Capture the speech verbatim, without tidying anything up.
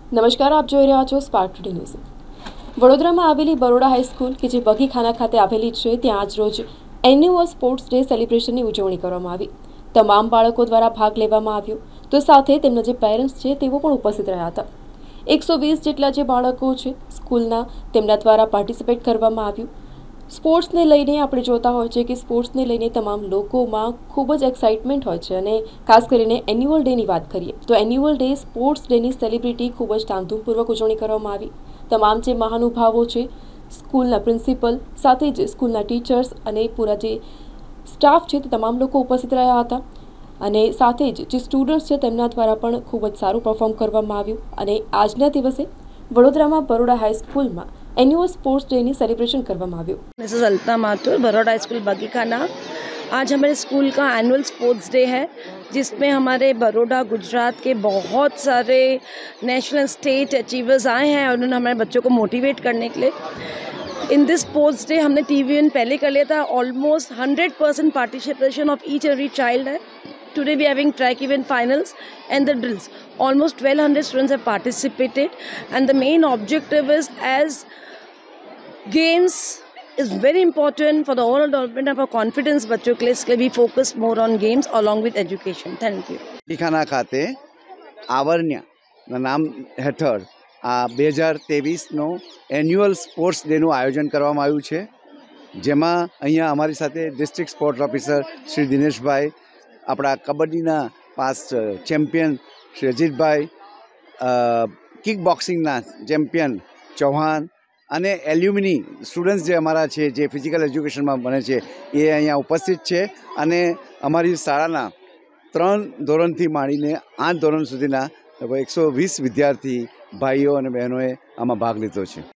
નમસ્કાર, આપ જોઈ રહ્યા છો સ્પાર્ક ટુડે ન્યૂઝ। વડોદરામાં આવેલી બરોડા હાઈસ્કૂલ કે જે બગીખાના ખાતે આવેલી છે, ત્યાં આજરોજ એન્યુઅલ સ્પોર્ટ્સ ડે સેલિબ્રેશનની ઉજવણી કરવામાં આવી। તમામ બાળકો દ્વારા ભાગ લેવામાં આવ્યો, તો સાથે તેમના જે પેરેન્ટ્સ છે તેઓ પણ ઉપસ્થિત રહ્યા હતા। એકસો વીસ જેટલા જે બાળકો છે સ્કૂલના, તેમના દ્વારા પાર્ટિસિપેટ કરવામાં આવ્યું। સ્પોર્ટ્સને લઈને આપણે જોતા હોય છે કે સ્પોર્ટ્સને લઈને તમામ લોકોમાં ખૂબ જ એક્સાઇટમેન્ટ હોય છે, અને ખાસ કરીને એન્યુઅલ ડેની વાત કરીએ તો એન્યુઅલ ડે સ્પોર્ટ્સ ડેની સેલિબ્રિટી ખૂબ જ ધામધૂમપૂર્વક ઉજવણી કરવામાં આવી। તમામ જે મહાનુભાવો છે, સ્કૂલના પ્રિન્સિપલ સાથે જ સ્કૂલના ટીચર્સ અને પૂરા જે સ્ટાફ છે તે તમામ લોકો ઉપસ્થિત રહ્યા હતા, અને સાથે જ જે સ્ટુડન્ટ્સ છે તેમના દ્વારા પણ ખૂબ જ સારું પરફોર્મ કરવામાં આવ્યું। અને આજના દિવસે વડોદરામાં बड़ोड़ा हाई स्कूल में एनुअल स्पोर्ट्स डे सेलिब्रेशन करवामा आव्यो। Mrs Alta Mathur, Baroda high school Bagikhana. आज हमारे स्कूल का एनुअल स्पोर्ट्स डे है, जिसमें हमारे बड़ोड़ा गुजरात के बहुत सारे नेशनल स्टेट अचीवर्स आए हैं और उन्होंने हमारे बच्चों को मोटिवेट करने के लिए इन दिस स्पोर्ट्स डे हमने टीवी इन पहले कर लिया था। Almost hundred percent participation of each every child है। Today we are having track event finals and the drills. Almost twelve hundred students have participated, and the main objective is, as games is very important for the overall development of our confidence बच्चों के लिए, इसलिए we focus more on games along with education. Thank you. बगीखाना खाते आवरण्य नाम हेठळ आ બે હજાર ત્રેવીસનો annual sports ડેનું આયોજન કરવામાં આવ્યું છે, જેમાં અહીંયા અમારી સાથે district sports officer Shri Dineshbhai, આપણા કબડ્ડીના past champion Shri Ajitbhai, kick બોક્સિંગના ચેમ્પિયન ચૌહાણ અને એલ્યુમિની સ્ટુડન્ટ્સ જે અમારા છે, જે ફિઝિકલ એજ્યુકેશનમાં બને છે, એ અહીંયા ઉપસ્થિત છે। અને અમારી શાળાના ત્રણ ધોરણથી માંડીને આઠ ધોરણ સુધીના એકસો વીસ વિદ્યાર્થી ભાઈઓ અને બહેનોએ આમાં ભાગ લીધો છે।